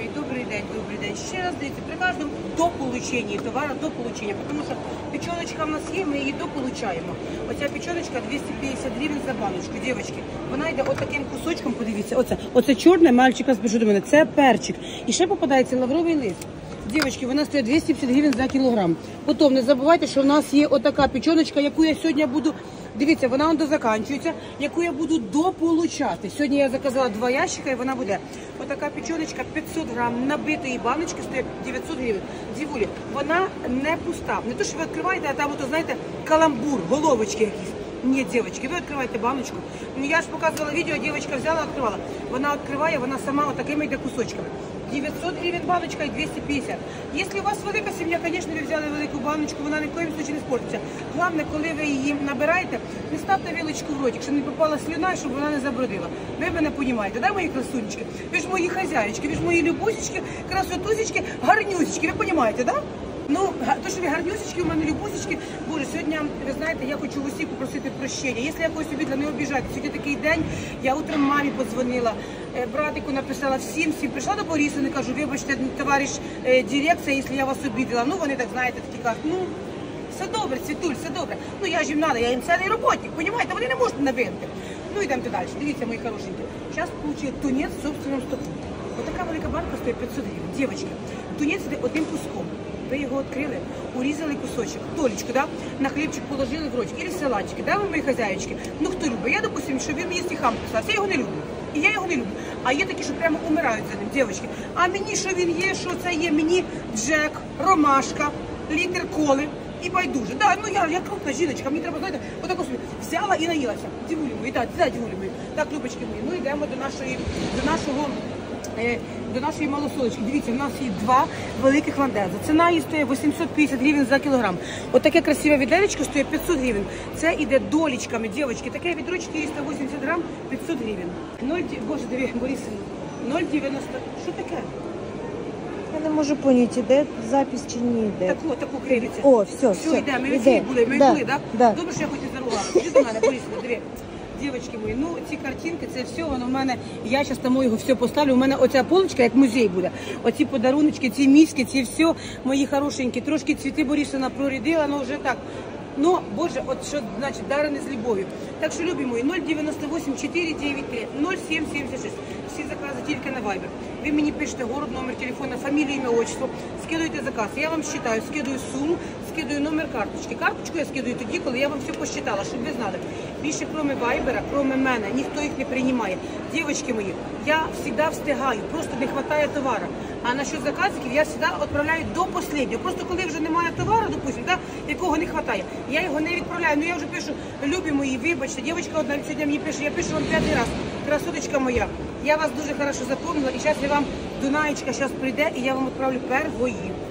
добрий день, добрий день. Ще раз дивіться, при кожному до получення товару, до получення, тому що печеночка в нас є, ми її дополучаємо. Оця печеночка 250 гривень за баночку, дівчатки. Вона йде отаким кусочком, подивіться, оце чорне, мальчика спішу до мене, це перчик. І ще попадається лавровий лист. Дівчатки, вона стоїть 250 гривень за кілограм. Потім не забувайте, що в нас є отака печеночка, яку я сьогодні буду, дивіться, вона дозаканчується, яку я буду дополучати. Сьогодні я заказала 2 ящика і вона буде. Отака печеночка 500 грам набитої баночки стоїть 900 гривень. Дівулі, вона не пуста. Не то, що ви відкриваєте, а там, знаєте, каламбур, головочки якісь. Ні, дівчатки, ви відкриваєте баночку. Ну, я ж показувала відео, дівчинка взяла, відкривала. Вона відкриває, вона сама отакими йде кусочками. 900 гривень баночка і 250. Якщо у вас велика сім'я, звісно, ви взяли велику баночку, вона ні в коїм случаї не спортиться. Головне, коли ви її набираєте, не ставте вилочку в ротик, щоб не попала слюна, щоб вона не забродила. Ви мене розумієте, да, мої красунечки? Ви ж мої хазяїчки, ви ж мої любусечки, красотусечки, гарнюсечки, ви розумієте, да? Ну, то, що ви гарнюсечки, у мене любусечки. Боже, сьогодні, ви знаєте, я хочу в усіх попросити прощення. Якщо я когось обідла, не обіжайте. Сьогодні такий день, я утром мамі подзвонила, братику написала всім, прийшла до Борисовни, кажу, вибачте, товариш дирекція, якщо я вас обідала. Ну, вони так, знаєте, такі кажуть, ну, все добре, Світуль, все добре. Ну, я ж їм треба, я їм цілий роботник, розумієте, вони не можуть навинити. Ну, йдемо далі, дивіться, мої хорошенькі. Зараз получили тунець в собственному стоку. Отака велика банка стоїть 500 гривень. Дівчатки, тунець йде одним куском. Ви його відкрили, урізали кусочок, толечку, да? На хлібчик положили в ротик, або в салатчики, да, ви мої хазяїчки? Ну, хто любить? Я, допустим, що він мені стихам писав, я його не люблю. І я його не люблю. А є такі, що прямо умирають за ним, дівчатки. А мені, що він є, що це є? Мені джек, ромашка, літр коли і байдуже. Да, ну я крупна жіночка, мені треба, знаєте, отако собі взяла і наїлася. Дівулі мої, да, дівулі мої. Так, любочки мої, ну йдемо до нашої малосолочки. Дивіться, у нас є 2 великих ландези. Ціна її стоїть 850 гривень за кілограм. Отаке красиве відеречко стоїть 500 гривень. Це іде долічками, дівчатки. Таке відро 480 грам, 500 гривень. Боже, диви, Борисовна, 0,90. Що таке? Я не можу поняти, іде запис чи не йде. Таку кривиться. О, все, йде, ми всі були, так? Да. Добре, що я хоч не заругала. Іди до мене, Борисовна, диви. Дівчатки мої, ну ці картинки, це все, воно в мене, я зараз тому його все поставлю, у мене оця полочка, як музей буде. Оці подаруночки, ці міськи, ці все, мої хорошенькі, трошки цвіти Борисовна прорядила, але вже так. Ну, Боже, от що значить, дарене з любов'ю. Так що, любі мої, 098 493 0776. Всі закази тільки на Viber. Ви мені пишете город, номер телефона, фамілію, ім'я, отчество, скидуєте заказ. Я вам считаю, скидую суму, скидую номер карточки. Карточку я скидую тоді, коли я вам все посчитала, щоб ви знали. Більше, кроме Вайбера, кроме мене, ніхто їх не приймає. Дівчатки мої, я завжди встигаю, просто не вистачає товару. А насчет заказиків я завжди відправляю до останнього. Просто коли вже немає товару, допустим, да, якого не вистачає, я його не відправляю. Ну я вже пишу, любі мої, вибачте, дівчинка одна сьогодні мені пише, я пишу вам 5-й раз, красоточка моя. Я вас дуже хорошо запомнила і зараз я вам, Дунаєчка зараз прийде і я вам відправлю первої.